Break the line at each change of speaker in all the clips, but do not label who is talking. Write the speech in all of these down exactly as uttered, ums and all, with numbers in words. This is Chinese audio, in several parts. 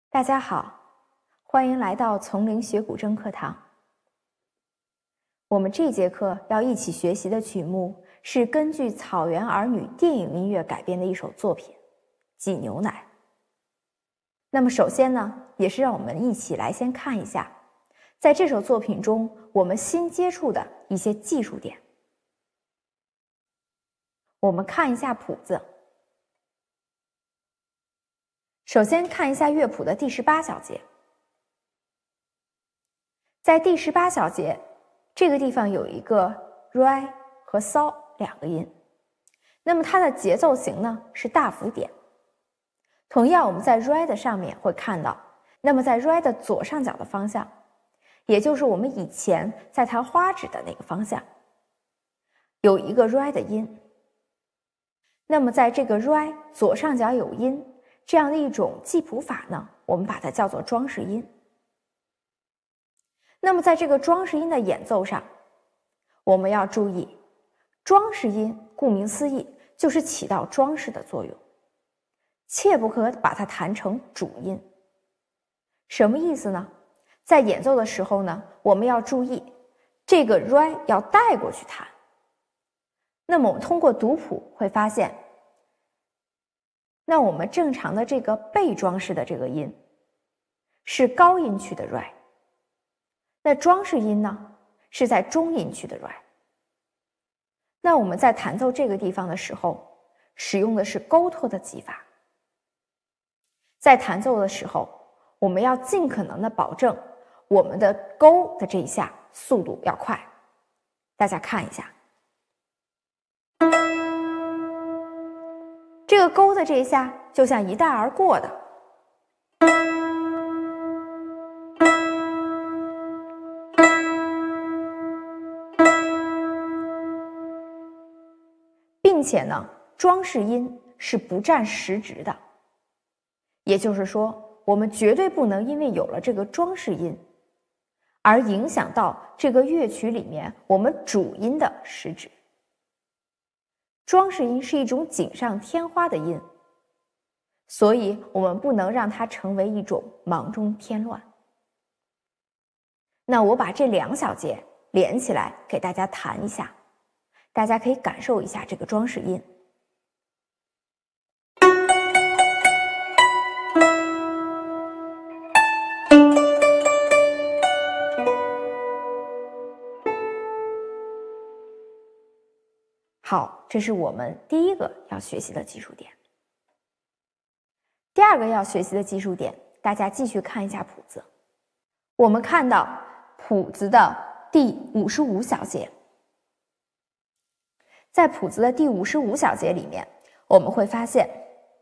大家好，欢迎来到丛林学古筝课堂。我们这节课要一起学习的曲目是根据《草原儿女》电影音乐改编的一首作品《挤牛奶》。那么首先呢，也是让我们一起来先看一下，在这首作品中我们新接触的一些技术点。我们看一下谱子。首先看一下乐谱的第十八小节，在第十八小节这个地方有一个 re 和 sol 两个音，那么它的节奏型呢是大幅点。同样我们在 re 的上面会看到，那么在 re 的左上角的方向，也就是我们以前在弹花指的那个方向，有一个 re 的音。那么在这个 re 左上角有音这样的一种记谱法呢，我们把它叫做装饰音。那么在这个装饰音的演奏上，我们要注意，装饰音顾名思义就是起到装饰的作用，切不可把它弹成主音。什么意思呢？在演奏的时候呢，我们要注意这个 re 要带过去弹。那么我们通过读谱会发现，那我们正常的这个被装饰的这个音是高音区的 re， 那装饰音呢是在中音区的 re。 那我们在弹奏这个地方的时候，使用的是勾托的技法。在弹奏的时候，我们要尽可能的保证我们的勾的这一下速度要快。大家看一下，这个勾的这一下就像一带而过的，并且呢，装饰音是不占时值的。也就是说，我们绝对不能因为有了这个装饰音而影响到这个乐曲里面我们主音的时值。装饰音是一种锦上添花的音，所以我们不能让它成为一种忙中添乱。那我把这两小节连起来给大家弹一下，大家可以感受一下这个装饰音。好，这是我们第一个要学习的技术点。第二个要学习的技术点，大家继续看一下谱子。我们看到谱子的第五十五小节，在谱子的第五十五小节里面，我们会发现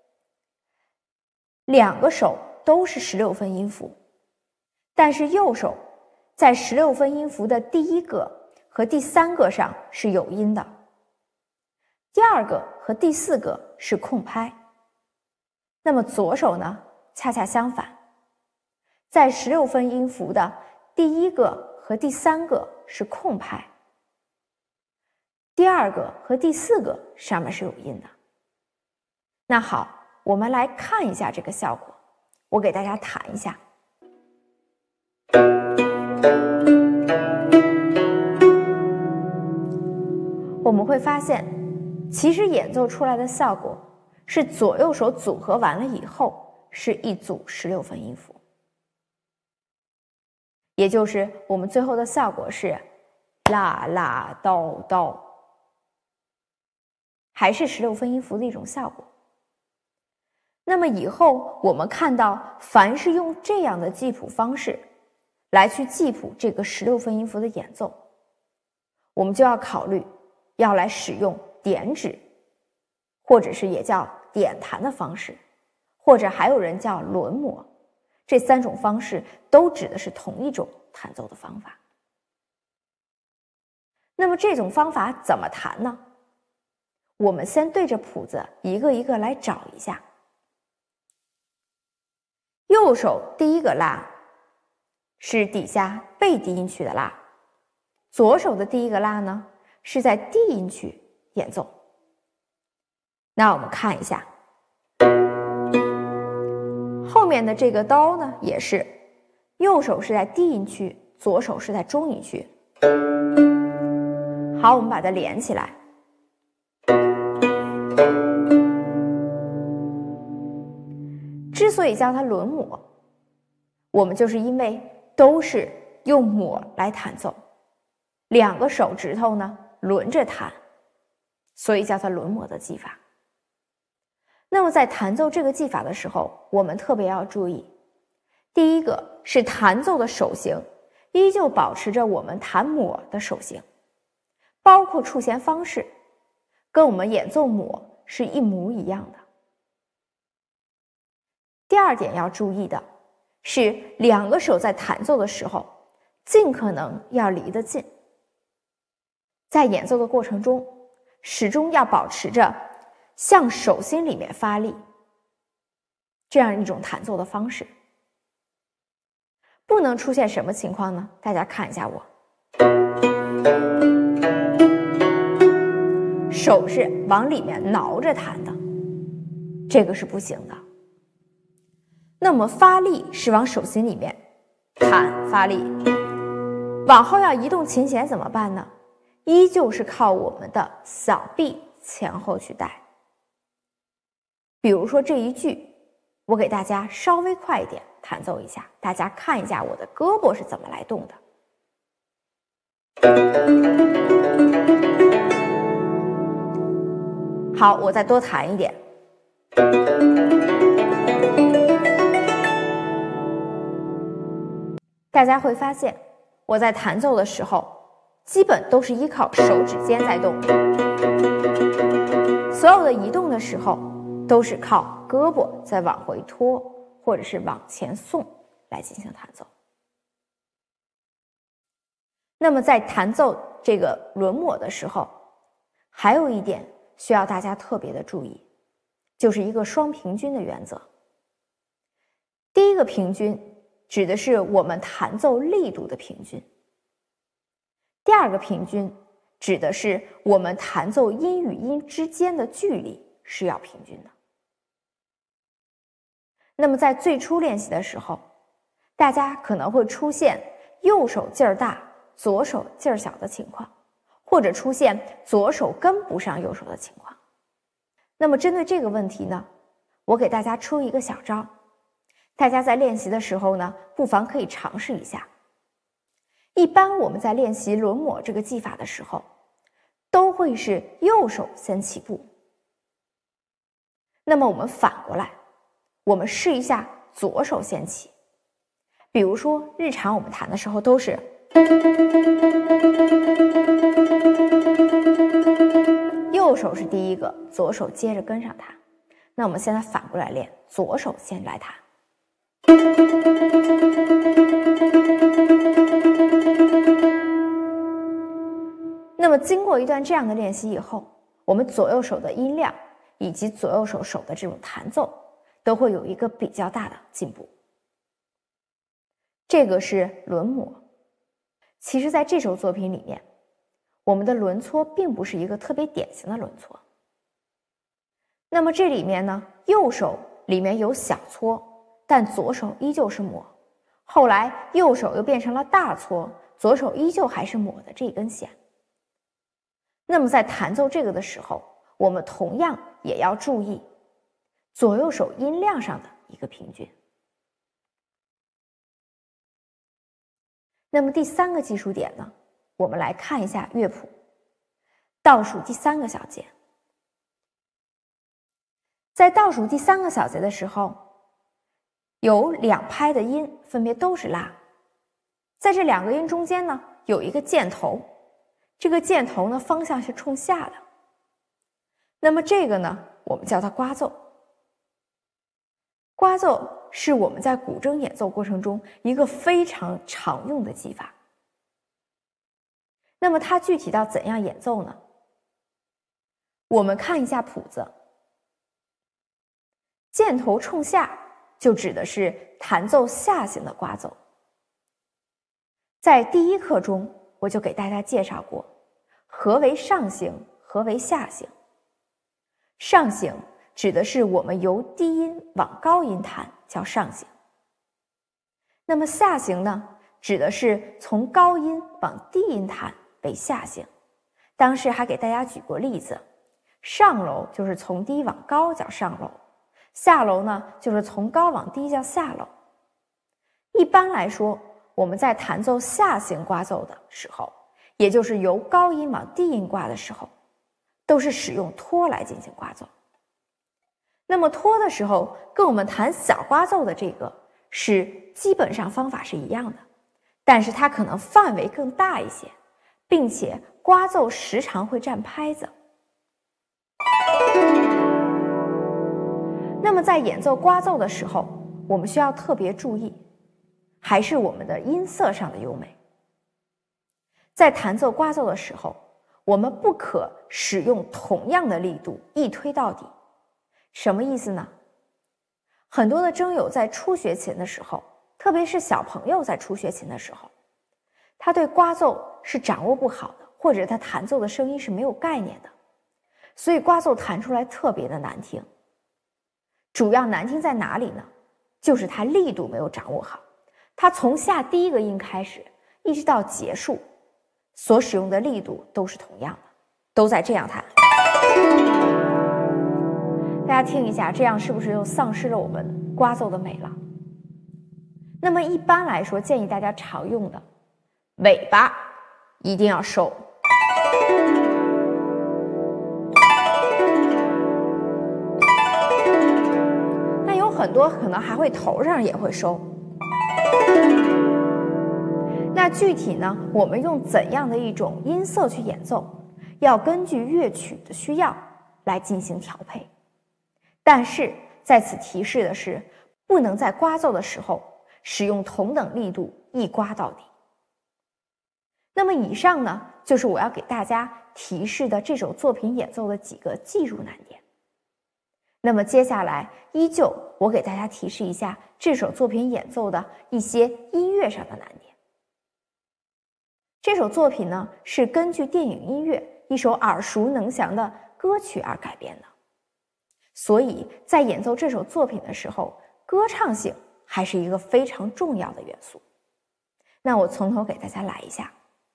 两个手都是十六分音符，但是右手在十六分音符的第一个和第三个上是有音的，第二个和第四个是空拍。那么左手呢，恰恰相反，在十六分音符的第一个和第三个是空拍，第二个和第四个上面是有音的。那好，我们来看一下这个效果，我给大家弹一下。我们会发现，其实演奏出来的效果是左右手组合完了以后是一组十六分音符，也就是我们最后的效果是啦啦叨叨，还是十六分音符的一种效果。那么以后我们看到，凡是用这样的记谱方式来去记谱这个十六分音符的演奏，我们就要考虑要来使用点指，或者是也叫点弹的方式，或者还有人叫轮磨，这三种方式都指的是同一种弹奏的方法。那么这种方法怎么弹呢？我们先对着谱子一个一个来找一下。右手第一个拉是底下被低音区的拉，左手的第一个拉呢是在低音区演奏。那我们看一下， 后面的这个刀呢，也是右手是在低音区，左手是在中音区。好，我们把它连起来。之所以叫它轮抹，我们就是因为都是用抹来弹奏，两个手指头呢轮着弹，所以叫它轮抹的技法。那么在弹奏这个技法的时候，我们特别要注意，第一个是弹奏的手型依旧保持着我们弹抹的手型，包括触弦方式跟我们演奏抹是一模一样的。第二点要注意的是，两个手在弹奏的时候尽可能要离得近，在演奏的过程中始终要保持着向手心里面发力，这样一种弹奏的方式。不能出现什么情况呢？大家看一下我，手是往里面挠着弹的，这个是不行的。那么发力是往手心里面弹发力，往后要移动琴弦怎么办呢？依旧是靠我们的小臂前后去带。比如说这一句，我给大家稍微快一点弹奏一下，大家看一下我的胳膊是怎么来动的。好，我再多弹一点。大家会发现，我在弹奏的时候，基本都是依靠手指尖在动，所有的移动的时候，都是靠胳膊在往回拖，或者是往前送来进行弹奏。那么在弹奏这个轮抹的时候，还有一点需要大家特别的注意，就是一个双平均的原则。第一个平均指的是我们弹奏力度的平均，第二个平均指的是我们弹奏音与音之间的距离是要平均的。那么在最初练习的时候，大家可能会出现右手劲儿大，左手劲儿小的情况，或者出现左手跟不上右手的情况。那么针对这个问题呢，我给大家出一个小招，大家在练习的时候呢，不妨可以尝试一下。一般我们在练习轮抹这个技法的时候，都会是右手先起步。那么我们反过来，我们试一下左手先起。比如说日常我们弹的时候都是右手是第一个，左手接着跟上弹。那我们现在反过来练，左手先来弹。那么经过一段这样的练习以后，我们左右手的音量以及左右手手的这种弹奏都会有一个比较大的进步。这个是轮抹。其实在这首作品里面，我们的轮搓并不是一个特别典型的轮搓。那么这里面呢，右手里面有小搓，但左手依旧是抹。后来右手又变成了大搓，左手依旧还是抹的这根弦。那么在弹奏这个的时候，我们同样也要注意左右手音量上的一个平均。那么第三个技术点呢，我们来看一下乐谱，倒数第三个小节。在倒数第三个小节的时候，有两拍的音分别都是拉，在这两个音中间呢，有一个箭头，这个箭头呢方向是冲下的。那么这个呢，我们叫它刮奏。刮奏是我们在古筝演奏过程中一个非常常用的技法。那么它具体到怎样演奏呢？我们看一下谱子，箭头冲下就指的是弹奏下行的刮奏。在第一课中我就给大家介绍过，何为上行，何为下行。上行指的是我们由低音往高音弹， 叫上行。那么下行呢，指的是从高音往低音弹为下行。当时还给大家举过例子，上楼就是从低往高叫上楼，下楼呢就是从高往低叫下楼。一般来说，我们在弹奏下行刮奏的时候，也就是由高音往低音刮的时候，都是使用托来进行刮奏。那么托的时候跟我们弹小刮奏的这个是基本上方法是一样的，但是它可能范围更大一些，并且刮奏时常会占拍子。那么在演奏刮奏的时候，我们需要特别注意，还是我们的音色上的优美。在弹奏刮奏的时候，我们不可使用同样的力度一推到底。什么意思呢？很多的筝友在初学琴的时候，特别是小朋友在初学琴的时候，他对刮奏是掌握不好的，或者他弹奏的声音是没有概念的，所以刮奏弹出来特别的难听。主要难听在哪里呢？就是他力度没有掌握好，他从下第一个音开始一直到结束所使用的力度都是同样的，都在这样弹。大家听一下，这样是不是又丧失了我们刮奏的美了？那么一般来说，建议大家常用的尾巴一定要收，那有很多可能还会头上也会收。那具体呢，我们用怎样的一种音色去演奏，要根据乐曲的需要来进行调配。但是在此提示的是，不能在刮奏的时候使用同等力度一刮到底。那么以上呢，就是我要给大家提示的这首作品演奏的几个技术难点。那么接下来依旧我给大家提示一下这首作品演奏的一些音乐上的难点。这首作品呢，是根据电影音乐一首耳熟能详的歌曲而改编的，所以在演奏这首作品的时候，歌唱性还是一个非常重要的元素。那我从头给大家来一下。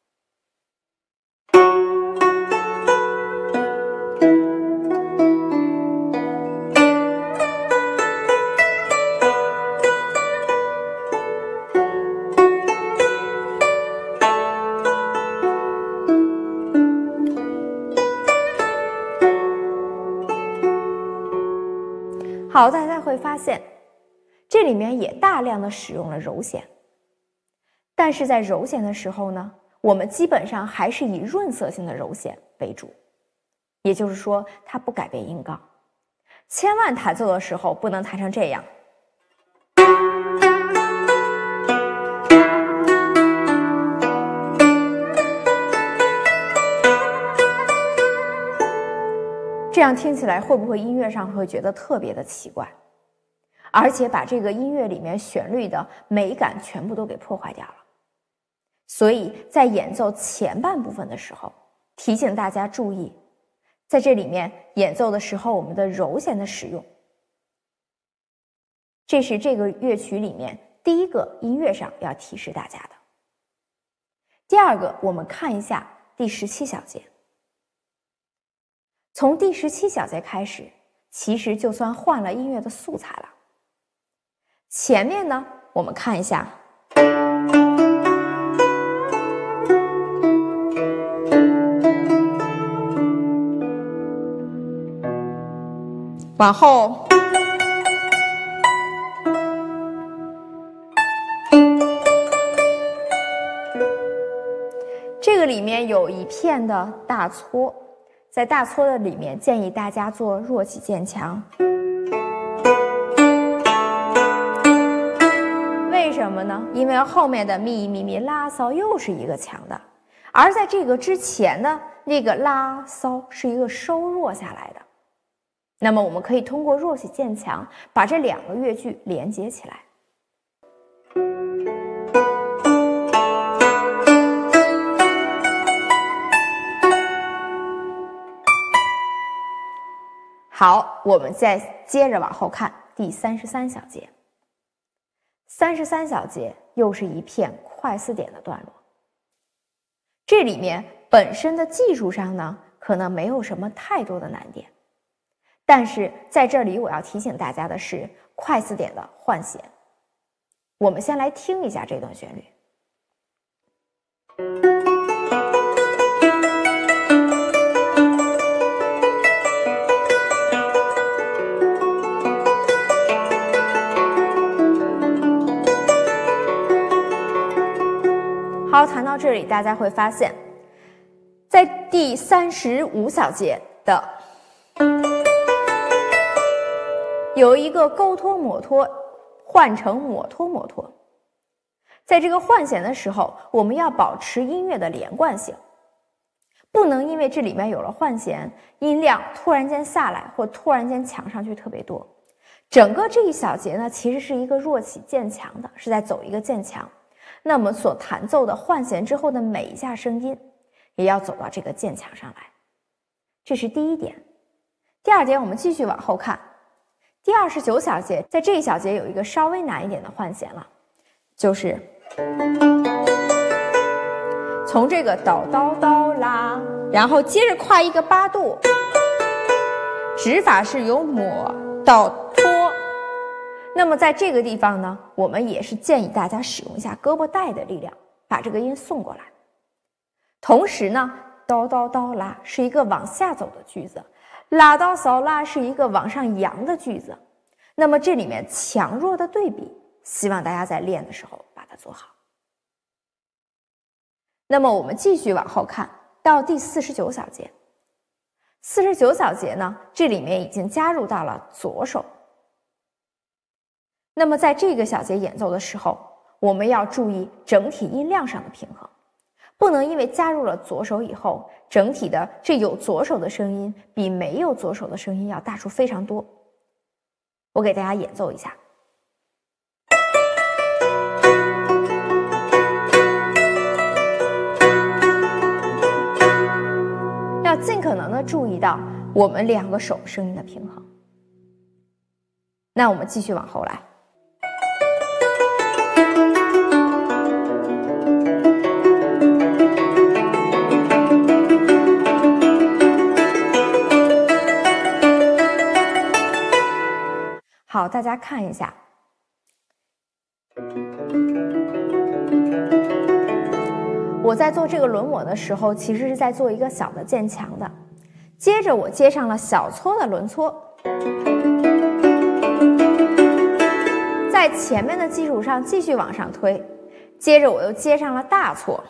好，大家会发现这里面也大量的使用了柔弦，但是在柔弦的时候呢，我们基本上还是以润色性的柔弦为主，也就是说它不改变音高，千万弹奏的时候不能弹成这样。这样听起来会不会音乐上会觉得特别的奇怪，而且把这个音乐里面旋律的美感全部都给破坏掉了。所以在演奏前半部分的时候，提醒大家注意，在这里面演奏的时候我们的柔弦的使用，这是这个乐曲里面第一个音乐上要提示大家的。第二个，我们看一下第十七小节。从第十七小节开始，其实就算换了音乐的素材了。前面呢，我们看一下，往后，这个里面有一片的大搓。在大搓的里面，建议大家做弱起渐强。为什么呢？因为后面的咪咪咪拉骚又是一个强的，而在这个之前呢，那个拉骚是一个收弱下来的。那么我们可以通过弱起渐强，把这两个乐句连接起来。好，我们再接着往后看第三十三小节。 三十三小节又是一片快四点的段落。这里面本身的技术上呢，可能没有什么太多的难点，但是在这里我要提醒大家的是快四点的换弦。我们先来听一下这段旋律。好，弹到这里，大家会发现，在第三十五小节的有一个勾托抹托换成抹托抹托，在这个换弦的时候，我们要保持音乐的连贯性，不能因为这里面有了换弦，音量突然间下来或突然间强上去特别多。整个这一小节呢，其实是一个弱起渐强的，是在走一个渐强。那么所弹奏的换弦之后的每一下声音，也要走到这个渐强上来，这是第一点。第二点，我们继续往后看，第二十九小节，在这一小节有一个稍微难一点的换弦了，就是从这个哆哆哆啦，然后接着跨一个八度，指法是由抹到托。那么在这个地方呢，我们也是建议大家使用一下胳膊带的力量，把这个音送过来。同时呢，哆哆哆啦是一个往下走的句子，拉哆嗦啦是一个往上扬的句子。那么这里面强弱的对比，希望大家在练的时候把它做好。那么我们继续往后看到第四十九小节。四十九小节呢，这里面已经加入到了左手。那么在这个小节演奏的时候，我们要注意整体音量上的平衡，不能因为加入了左手以后，整体的这有左手的声音比没有左手的声音要大出非常多。我给大家演奏一下。要尽可能的注意到我们两个手声音的平衡。那我们继续往后来。好，大家看一下，我在做这个轮抹的时候，其实是在做一个小的渐强的，接着我接上了小搓的轮搓，在前面的基础上继续往上推，接着我又接上了大搓。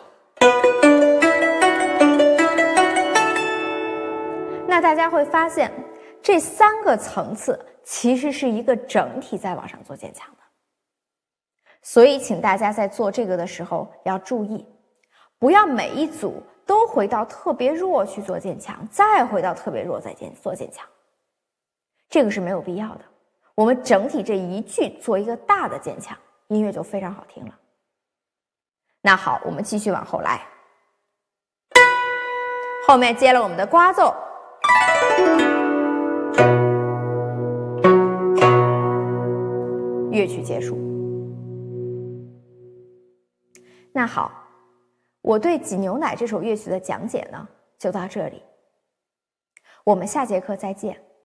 那大家会发现，这三个层次其实是一个整体在往上做渐强的，所以请大家在做这个的时候要注意，不要每一组都回到特别弱去做渐强，再回到特别弱再做渐强，这个是没有必要的。我们整体这一句做一个大的渐强，音乐就非常好听了。那好，我们继续往后来，后面接了我们的刮奏。乐曲结束。那好，我对《挤牛奶》这首乐曲的讲解呢，就到这里。我们下节课再见。